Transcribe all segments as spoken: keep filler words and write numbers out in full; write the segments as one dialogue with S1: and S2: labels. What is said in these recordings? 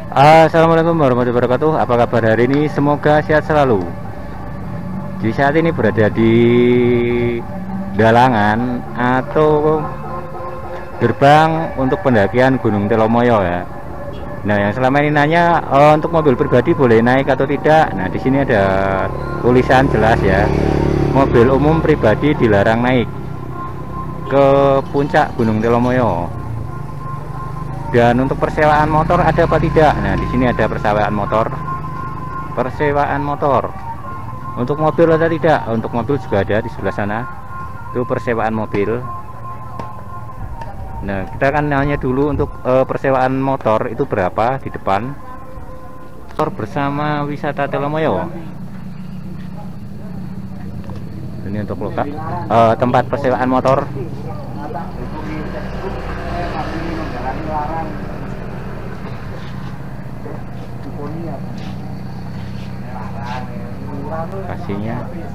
S1: Assalamualaikum warahmatullahi wabarakatuh. Apa kabar hari ini? Semoga sehat selalu. Di saat ini berada di Dalangan atau gerbang untuk pendakian Gunung Telomoyo ya. Nah, yang selama ini nanya oh, untuk mobil pribadi boleh naik atau tidak. Nah, di sini ada tulisan jelas ya. Mobil umum pribadi dilarang naik ke puncak Gunung Telomoyo. Dan untuk persewaan motor ada apa tidak? Nah, di sini ada persewaan motor. Persewaan motor. Untuk mobil ada tidak? Untuk mobil juga ada di sebelah sana. Itu persewaan mobil. Nah, kita akan nanya dulu untuk uh, persewaan motor itu berapa di depan. Motor bersama wisata Telomoyo. Ini untuk loka, uh, tempat persewaan motor. Kasihnya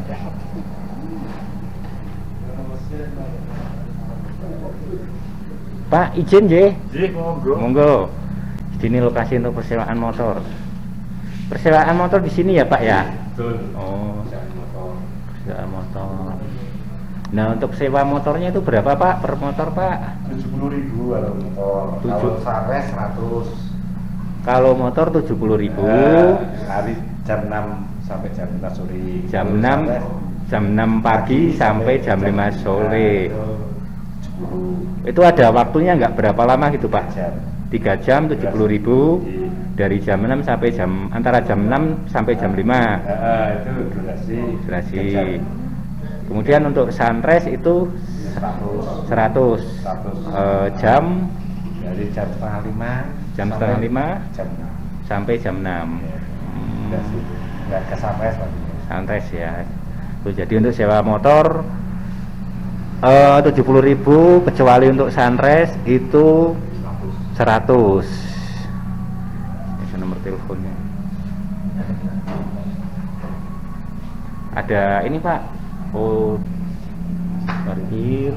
S1: Pak, izin je
S2: monggo.
S1: Monggo. Sini lokasi untuk persewaan motor. Persewaan motor di sini ya Pak ya?
S2: Betul.
S1: Oh, persewaan motor. Nah, untuk sewa motornya itu berapa Pak per motor Pak?
S2: tujuh puluh ribu kalau motor.
S1: Tujuh.
S2: Kalau Sares seratus.
S1: Kalau motor tujuh puluh ribu.
S2: Nah, hari jam enam sampai jam lima sore.
S1: Jam enam jam enam pagi sampai jam lima sore. Itu ada waktunya nggak berapa lama gitu Pak? tiga jam tujuh puluh ribu dari jam enam sampai jam antara jam enam sampai jam lima.
S2: Nah, itu durasi.
S1: Durasi. Kemudian untuk sunrise itu seratus. Uh, jam
S2: dari jam setengah lima
S1: jam setengah lima
S2: jam enam
S1: sampai jam enam.
S2: Ya. Hmm. Nggak ke sunrise lagi.
S1: Sunrise ya. Tuh, jadi untuk sewa motor uh, tujuh puluh ribu kecuali untuk sunrise itu seratus. Ini nomor teleponnya. Ada ini Pak. Oh, parkir.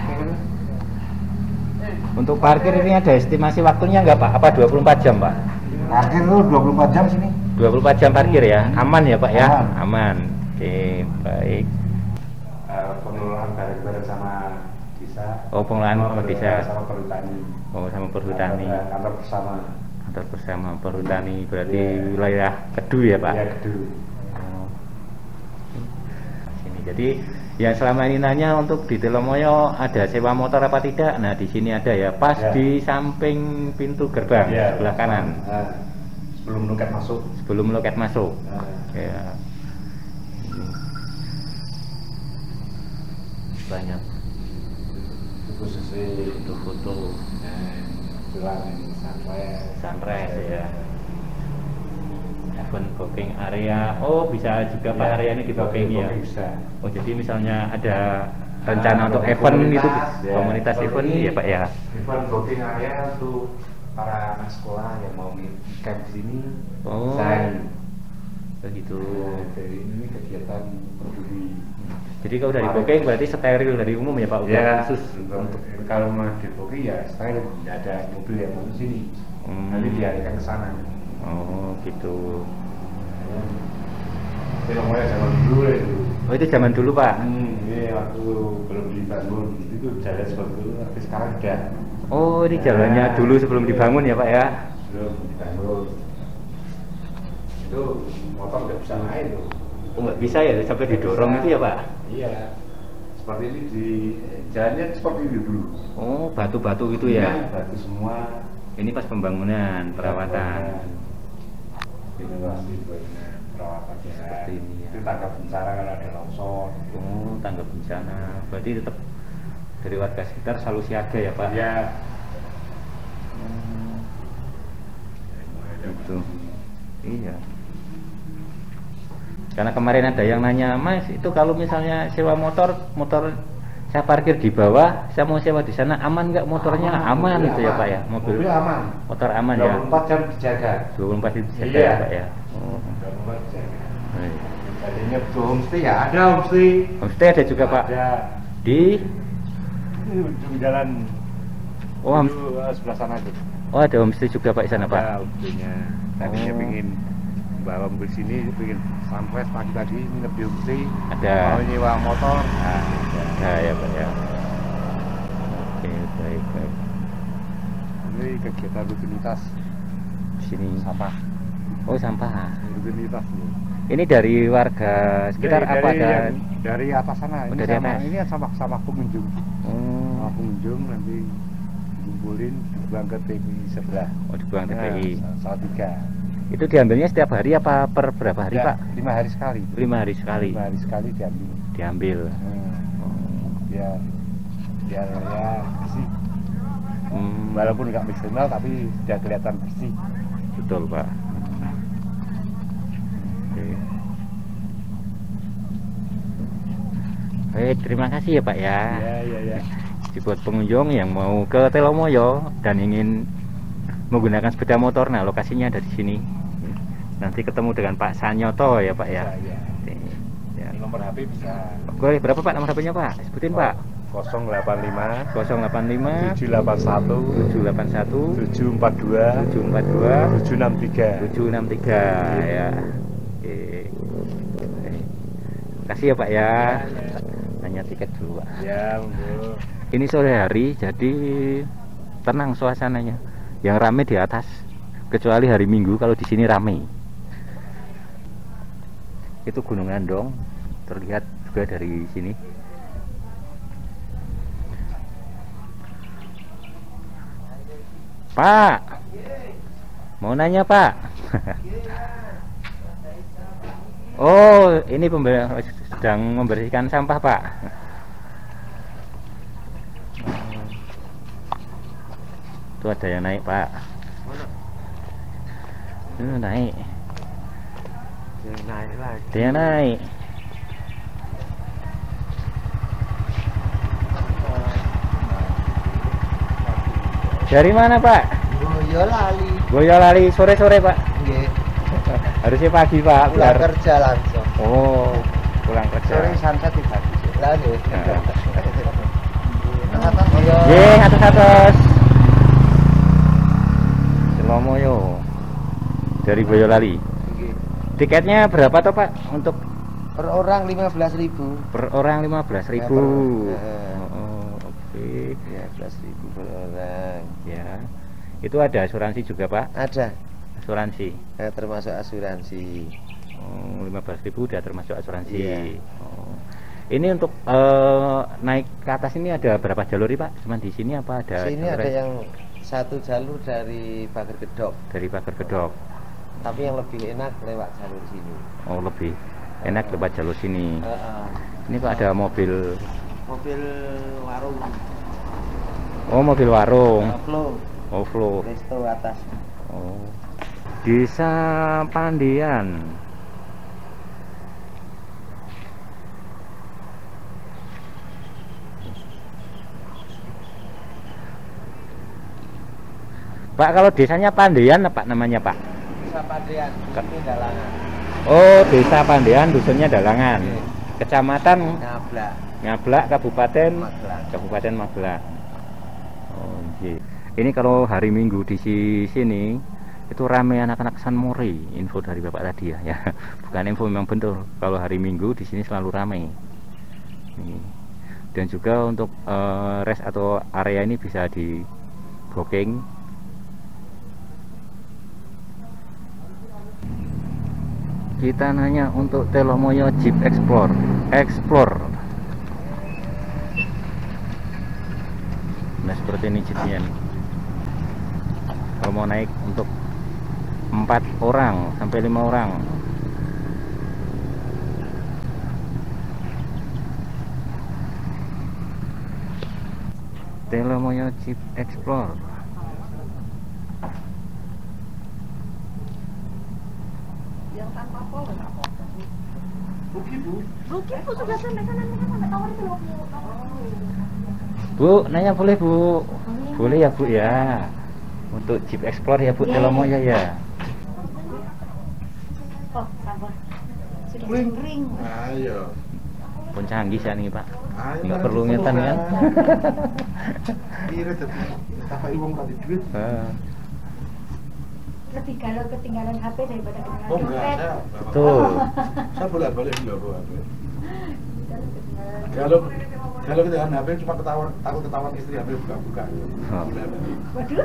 S1: Untuk parkir ini ada estimasi waktunya nggak Pak? Apa dua puluh empat jam Pak?
S2: Parkir lu dua puluh empat jam sini.
S1: dua puluh empat jam parkir ya? Aman ya Pak ya?
S2: Aman.
S1: Aman. Oke, baik.
S2: Uh, pengelolaan bareng-bareng sama desa.
S1: Oh, pengelolaan sama desa.
S2: Sama perhutani.
S1: Oh, sama perhutani.
S2: Kantor bersama.
S1: Kantor bersama perhutani berarti
S2: Yeah.
S1: wilayah Kedu ya Pak?
S2: Iya, Kedu.
S1: Oh. Sini. Jadi yang selama ini nanya untuk di Telomoyo ada sewa motor apa tidak? Nah, di sini ada ya, pas
S2: Ya.
S1: di samping pintu gerbang
S2: Ya,
S1: sebelah kanan.
S2: Nah, sebelum loket masuk.
S1: Sebelum loket masuk.
S2: Nah.
S1: Ya. Ini. Banyak
S2: Itu khusus
S1: untuk foto
S2: bilang ini sunrise.
S1: sunrise ya. Event booking area. Oh, bisa juga Pak
S2: Ya,
S1: area ini di booking ya.
S2: Bisa.
S1: Oh, jadi misalnya ada rencana untuk event itu
S2: ya.
S1: komunitas
S2: Kalau
S1: event
S2: ini
S1: ya Pak ya.
S2: Event booking area untuk para anak sekolah yang mau camp di sini.
S1: Oh.
S2: Saya
S1: Begitu.
S2: Nah, dari ini kegiatan peduli.
S1: Jadi kalau dari booking berarti steril dari umum ya Pak, udah
S2: Ya,
S1: khusus
S2: untuk, kalau mau di booking ya steril, tidak ada mobil yang mau ke sini.
S1: Hmm.
S2: Nanti dialihkan ke sana.
S1: Oh, gitu.
S2: Telomoyo zaman dulu ya itu.
S1: Oh, itu zaman dulu Pak.
S2: Hmm, ini waktu belum dibangun itu jalan seperti itu, tapi sekarang udah.
S1: Oh, ini jalannya
S2: Nah,
S1: dulu sebelum dibangun ya Pak ya.
S2: Belum dibangun. Itu motor nggak bisa naik tuh.
S1: Oh, nggak bisa ya sampai didorong itu ya Pak.
S2: Iya. Seperti ini di jalannya seperti itu dulu.
S1: Oh, batu-batu gitu ya.
S2: Iya, batu semua.
S1: Ini pas pembangunan, perawatan.
S2: Ini pasti banyak perawatannya.
S1: Seperti ini ya.
S2: Itu tangga bencana kalau ada longsor.
S1: Oh, tanggap bencana. Berarti tetap dari warga sekitar selalu siaga ya Pak.
S2: Ya.
S1: Hmm, gitu. Iya. Karena kemarin ada yang nanya, Mas, itu kalau misalnya sewa motor, motor saya parkir di bawah, saya mau sewa di sana, aman nggak motornya? Aman, aman itu ya Pak ya, mobil,
S2: mobil aman,
S1: motor aman ya.
S2: dua puluh empat jam dijaga.
S1: dua puluh empat jam dijaga
S2: Iya.
S1: ya Pak ya. Oh.
S2: dua puluh empat dijaga.
S1: Baik.
S2: Tadinya butuh homestay ya ada homestay.
S1: Homestay ada juga Pak.
S2: Ada.
S1: Di
S2: Ini ujung jalan
S1: Oh, ham-
S2: Itu uh, sebelah sana tuh.
S1: oh ada homestay juga Pak di sana Pak.
S2: Ada homestay-nya. Tadinya
S1: Oh.
S2: pingin bawa mobil sini, pingin sunrise pagi-pagi nginep di homestay.
S1: Ada.
S2: Mau nyewa motor. Nah, ada.
S1: Nah, ya Pak ya. Oke, baik baik.
S2: Ini kegiatan rutinitas
S1: Di sini.
S2: sampah.
S1: Oh, sampah.
S2: Rutinitas nih.
S1: Ini dari warga sekitar
S2: dari,
S1: apa
S2: dari,
S1: ada?
S2: yang- dari atas sana.
S1: Oh,
S2: Ini
S1: dari
S2: sama,
S1: atas.
S2: ini sama sama pengunjung.
S1: Oh,
S2: Sama pengunjung nanti dikumpulin dibuang ke T P I sebelah.
S1: oh dibuang T P I.
S2: Nah, Salatiga.
S1: Itu diambilnya setiap hari apa per berapa hari
S2: Ya,
S1: Pak?
S2: lima hari sekali.
S1: Lima hari sekali.
S2: Lima hari sekali diambil.
S1: Diambil.
S2: Hmm. Biar biar ya bersih.
S1: Hmm,
S2: Walaupun nggak maksimal tapi sudah kelihatan bersih.
S1: betul Pak. Oke. Baik, terima kasih ya Pak ya.
S2: Ya ya ya.
S1: Jadi buat pengunjung yang mau ke Telomoyo dan ingin menggunakan sepeda motor, nah lokasinya ada di sini. Nanti ketemu dengan Pak Sanyoto ya Pak ya.
S2: Ya, ya.
S1: Oke, ya.
S2: Nomor H P bisa.
S1: Boleh berapa Pak nomor H P-nya Pak? Sebutin Pak.
S2: nol delapan lima
S1: nol delapan lima
S2: tujuh delapan satu
S1: tujuh delapan satu
S2: tujuh empat dua
S1: tujuh empat dua
S2: tujuh enam tiga.
S1: tujuh enam tiga ya. Oke. Baik. Kasih ya Pak ya. Hanya tiket dulu Pak.
S2: Ya, monggo.
S1: Ini sore hari jadi tenang suasananya. Yang rame di atas, kecuali hari Minggu kalau di sini rame. Itu Gunung Andong terlihat juga dari sini. Pak, mau nanya Pak. Oh, ini pembe- sedang membersihkan sampah Pak. Itu ada yang naik Pak. Itu naik.
S2: Yang naik lagi.
S1: Ada yang naik. Dari mana Pak?
S3: Boyolali.
S1: Boyolali sore-sore Pak.
S3: Nggih.
S1: Harusnya pagi Pak.
S3: Pulang
S1: Biar...
S3: kerja langsung.
S1: Oh, pulang kerja.
S2: Sore sunset di pagi.
S3: Lah nggih.
S1: Nah. Nggih, atus-atus. Telomoyo dari Boyolali.
S3: Nggih.
S1: Tiketnya berapa toh Pak untuk
S3: Per orang lima belas ribu.
S1: per orang lima belas ribu?
S3: Ya, per- eh.
S1: Oh, oh, oke.
S3: lima belas ribu per orang.
S1: Ya. Itu ada asuransi juga Pak?
S3: Ada.
S1: Asuransi.
S3: Eh, termasuk asuransi.
S1: Oh, lima belas ribu udah termasuk asuransi.
S3: Iya.
S1: Oh. Ini untuk eh, naik ke atas ini ada berapa jalur Pak? Cuman di sini apa ada?
S3: Sini
S1: jalur
S3: ada yang satu jalur dari Pager Gedok,
S1: dari Pager Gedok.
S3: tapi yang lebih enak lewat jalur sini.
S1: Oh, lebih enak lewat jalur sini.
S3: Heeh.
S1: Ini Pak ada mobil.
S3: Mobil warung.
S1: Oh, mobil warung.
S3: Flow.
S1: Oh, flow.
S3: Resto atas.
S1: Oh. Desa Pandian. Pak, kalau desanya Pandian apa namanya Pak?
S3: Desa Pandian, ini Dalangan.
S1: Oh, Desa Pandian, dusunnya Dalangan.
S3: Oke.
S1: Kecamatan
S3: Ngablak.
S1: Ngablak, Kabupaten
S3: Magelang.
S1: Kabupaten Magelang. Oh, iya. Ini kalau hari Minggu di si- sini itu ramai anak-anak San Mori. Info dari Bapak tadi ya, ya. Bukan info memang betul. Kalau hari Minggu di sini selalu ramai. Ini. Dan juga untuk eh, rest atau area ini bisa di booking. Kita nanya untuk Telomoyo Jeep Explore. Explore. Nah, seperti ini jeepnya nih. Kalau mau naik untuk empat orang sampai lima orang. Telomoyo Jeep Explore.
S4: Yang tanpa pol nggak apa-apa. Rugi bu? Rugi bu, sudah sampai sana mereka sampai tawar itu loh bu.
S1: Bu, nanya boleh bu? Boleh ya bu ya. Untuk Jeep Explore ya bu, Telomoyo ya.
S4: Oh, sabar. Sudah kering.
S2: Ayo.
S1: pun canggih sih nih Pak.
S2: Ayo,
S1: Nggak
S2: Pak,
S1: perlu ngetan kan?
S2: Iya, tapi apa uang tadi duit?
S1: Ah,
S4: Lebih galau ketinggalan H P daripada ketinggalan
S2: Oh enggak,
S4: dompet.
S2: saya
S1: Tuh.
S2: saya bolak-balik juga bawa H P.
S4: Ketinggalan.
S2: Kalau kalau kita H P cuma ketahuan, takut ketahuan istri H P buka-buka.
S1: Oh.
S4: Waduh.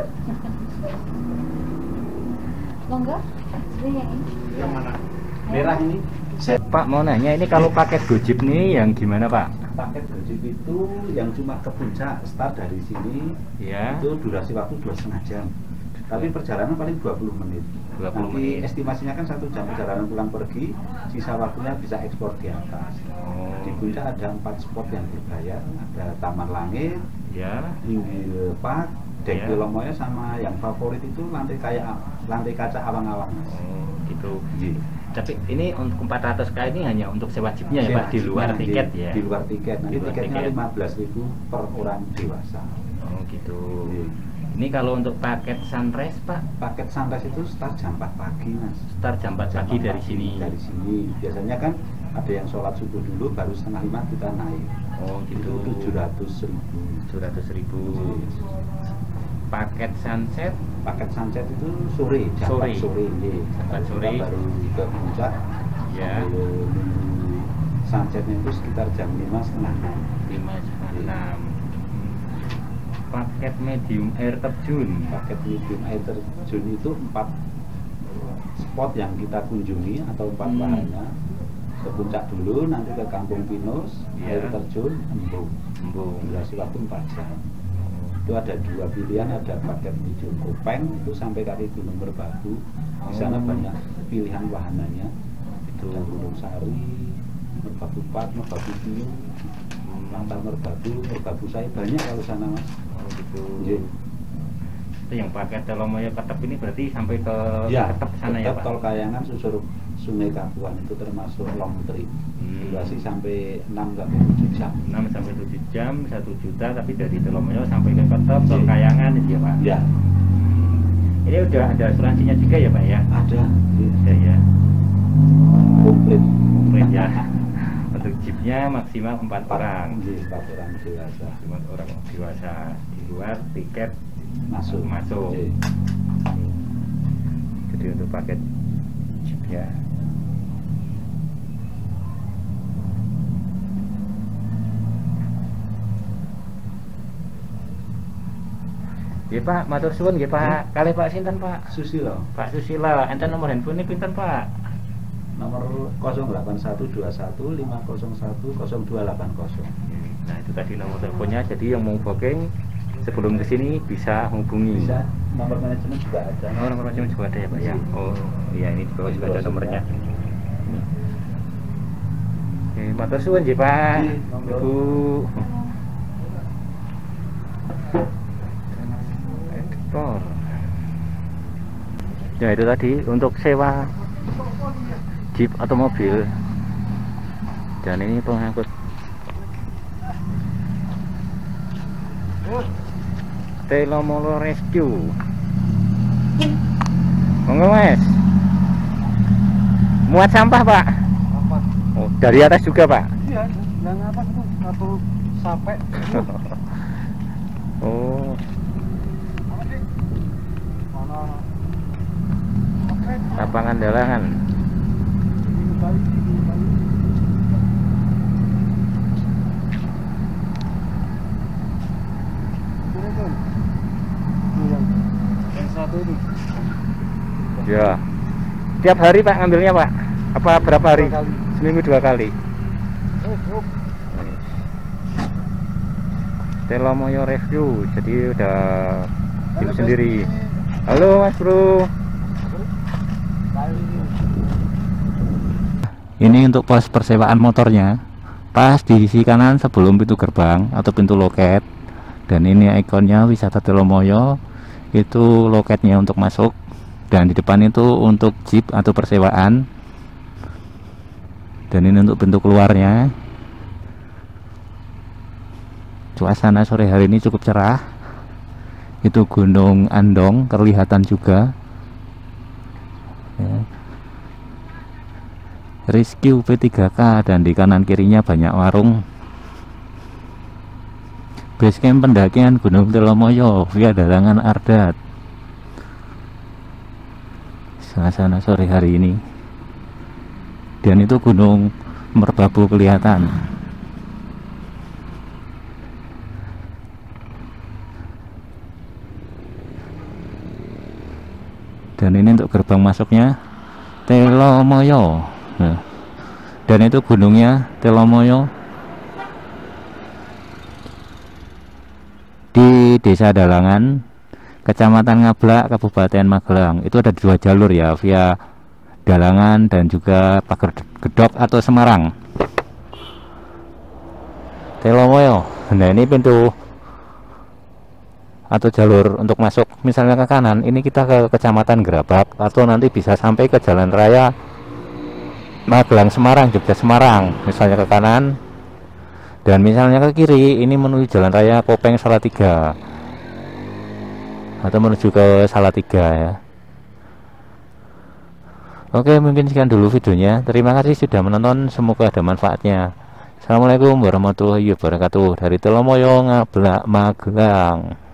S4: Monggo. Ini yang ini.
S2: Yang mana? Merah ini.
S1: Pak mau nanya ini kalau paket Gojek nih yang gimana Pak?
S5: Paket Gojek itu yang cuma ke puncak start dari sini
S1: Ya.
S5: itu durasi waktu dua setengah jam. Tapi perjalanan paling dua puluh menit.
S1: dua puluh
S5: Nanti
S1: menit.
S5: estimasinya kan satu jam perjalanan pulang pergi, sisa waktunya bisa ekspor di atas.
S1: Oh.
S5: Di puncak ada empat spot yang berbayar, ada Taman Langit,
S1: Ya.
S5: Linggil Park, Dek
S1: Ya.
S5: Telomoyo, sama yang favorit itu lantai kayak lantai kaca awang-awang. Mas.
S1: Oh, gitu.
S5: Iya.
S1: Tapi ini untuk empat ratus K ini hanya untuk sewa jeepnya ya Pak, di luar
S5: Nah,
S1: tiket
S5: di,
S1: ya.
S5: Di luar tiket. Nanti
S1: Di luar
S5: tiketnya
S1: tiket.
S5: lima belas ribu per orang dewasa.
S1: Oh, gitu.
S5: Iya.
S1: Ini kalau untuk paket sunrise Pak,
S5: Paket sunrise itu start jam empat pagi, Mas.
S1: start jam empat
S5: Jam
S1: pagi
S5: empat
S1: dari sini.
S5: Dari sini. Biasanya kan ada yang sholat subuh dulu, baru setengah lima kita naik.
S1: Oh, gitu.
S5: Itu tujuh ratus ribu.
S1: tujuh ratus ribu. Paket sunset
S5: Paket sunset itu sore, jam
S1: Sore.
S5: empat sore. Iya.
S1: empat
S5: Kita
S1: sore.
S5: baru ke puncak.
S1: Ya.
S5: Sambil nunggu sunsetnya itu sekitar jam lima setengah enam.
S1: lima enam. Paket medium air terjun.
S5: Paket medium air terjun itu empat spot yang kita kunjungi atau empat
S1: Hmm.
S5: wahana. Ke puncak dulu, nanti ke Kampung Pinus,
S1: Ya.
S5: air terjun, Embung.
S1: Embung.
S5: Durasi waktu empat jam. Itu ada dua pilihan, ada paket medium Kopeng itu sampai kaki Gunung Merbabu. Di sana
S1: Oh.
S5: banyak pilihan wahananya.
S1: Itu.
S5: Ada Gunung Sari, Merbabu Park, Merbabu View, Lantai Merbabu, Merbabu Saya banyak kalau sana, Mas.
S1: Oh, gitu.
S5: Iya.
S1: Itu yang paket Telomoyo Ketep ini berarti sampai ke
S5: Ya,
S1: Ketep sana ya
S5: tetap
S1: Pak.
S5: tol Kayangan susur Sungai Kapuan itu termasuk long trip.
S1: Hmm.
S5: Durasi sampai enam sampai tujuh jam.
S1: enam sampai tujuh jam, satu juta, tapi dari Telomoyo sampai ke Ketep, Tol Kayangan itu ya Pak.
S5: Ya,
S1: Ini udah ada asuransinya juga ya Pak ya?
S5: ada.
S1: Ada ya.
S5: Komplit.
S1: Komplit ya. Untuk jeepnya maksimal empat orang.
S5: Iya, empat orang dewasa.
S1: Empat orang dewasa. Di luar tiket
S5: Masuk.
S1: Masuk.
S5: Iya.
S1: Jadi untuk paket jeepnya. Ya Pak, matur suwun nggih Pak. Kalih Pak sinten Pak?
S5: Susilo.
S1: Pak Susila, enten nomor handphone pinten Pak?
S5: Nomor nol delapan satu dua satu lima nol satu nol dua delapan nol.
S1: Nah itu tadi nomor teleponnya. Jadi yang mau booking sebelum kesini bisa hubungi.
S5: Bisa. Nomor manajemen juga ada.
S1: Oh nomor manajemen juga ada ya Pak ya. Oh iya ini di bawah juga ada nomornya. Oke, matur suwun nggih Pak.
S5: Iya, monggo.
S1: Ibu. Editor. Ya itu tadi untuk sewa jeep atau mobil. Dan ini pengangkut Telomoyo Rescue. Monggo Mas. Muat sampah Pak?
S3: Apa?
S1: Oh, dari atas juga Pak?
S3: Iya, yang atas itu satu sampai.
S1: Oh,
S3: Apa sih? Mana? Oke,
S1: lapangan dalangan.
S3: ini balik, ini balik. Ini kan. Ini yang yang satu ini.
S1: Ya. Tiap hari Pak ngambilnya Pak? Apa berapa hari?
S3: Dua kali.
S1: Seminggu dua kali.
S3: Oh, oh.
S1: Telomoyo Rescue. Jadi udah jeep
S3: Halo,
S1: sendiri.
S3: Bos.
S1: Halo Mas Bro.
S3: Balik ini.
S1: Ini untuk pos persewaan motornya. Pas di sisi kanan sebelum pintu gerbang atau pintu loket. Dan ini ikonnya wisata Telomoyo. Itu loketnya untuk masuk. Dan di depan itu untuk jeep atau persewaan. Dan ini untuk pintu keluarnya. Suasana sore hari ini cukup cerah. Itu Gunung Andong kelihatan juga ya. Rizky U P tiga K, dan di kanan kirinya banyak warung. Basecamp pendakian Gunung Telomoyo via Dalangan Ardat. Suasana sore hari ini, dan itu Gunung Merbabu kelihatan. Dan ini untuk gerbang masuknya Telomoyo. Nah, dan itu gunungnya Telomoyo di Desa Dalangan, Kecamatan Ngablak, Kabupaten Magelang. Itu ada dua jalur ya, via Dalangan dan juga Pager Gedok atau Semarang. Telomoyo. Nah, ini pintu atau jalur untuk masuk misalnya ke kanan, ini kita ke Kecamatan Gerabak, atau nanti bisa sampai ke Jalan Raya Magelang Semarang, Jogja Semarang, misalnya ke kanan, dan misalnya ke kiri ini menuju Jalan Raya Kopeng Salatiga atau menuju ke Salatiga ya. Oke, mungkin sekian dulu videonya. Terima kasih sudah menonton, semoga ada manfaatnya. Assalamualaikum warahmatullahi wabarakatuh dari Telomoyo, Ngablak, Magelang.